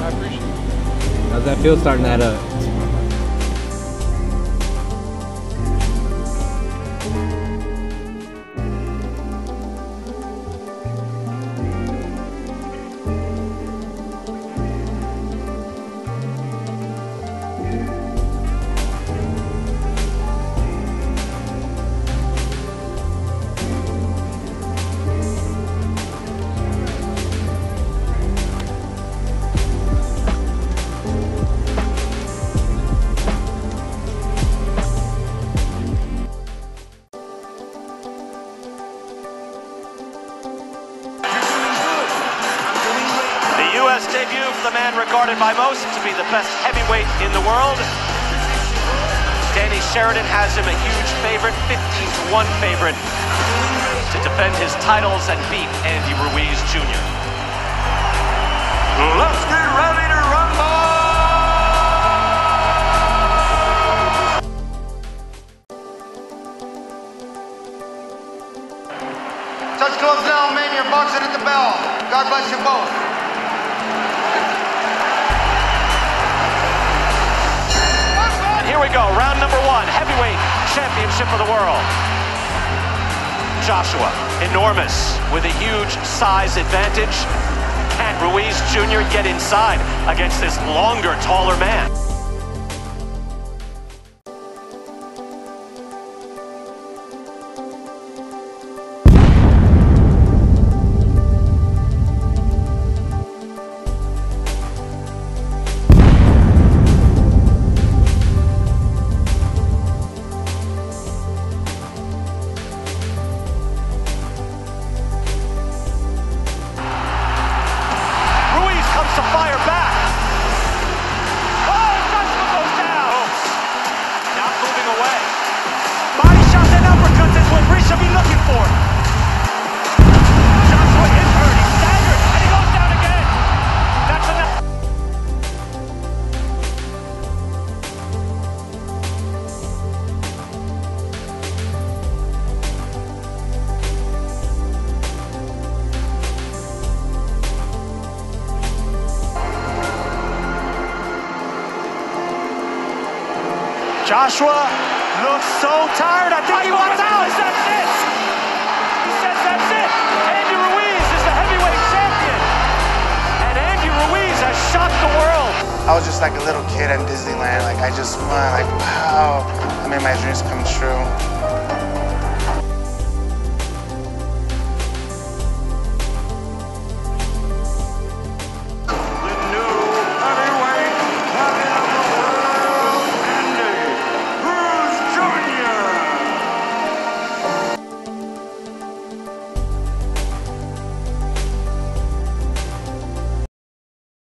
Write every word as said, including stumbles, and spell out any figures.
I appreciate it. How's that feel starting that up? U S debut for the man regarded by most to be the best heavyweight in the world. Danny Sheridan has him a huge favorite, fifteen to one favorite, to defend his titles and beat Andy Ruiz Junior Let's get ready to rumble! Touch gloves now, man. You're boxing at the bell. God bless you both. Here we go, round number one, heavyweight championship of the world. Joshua, enormous, with a huge size advantage. Can Ruiz Junior get inside against this longer, taller man? To fire back. Oh, Joshua goes down. Not moving away. Body shots and uppercuts is what Ruiz should be looking for. Joshua is hurt. He's staggered, and he goes down again. That's enough. Joshua looks so tired. I think he wants out. That's it. He says that's it. Andy Ruiz is the heavyweight champion. And Andy Ruiz has shocked the world. I was just like a little kid in Disneyland. Like, I just won. Like, wow. I made my dreams come true.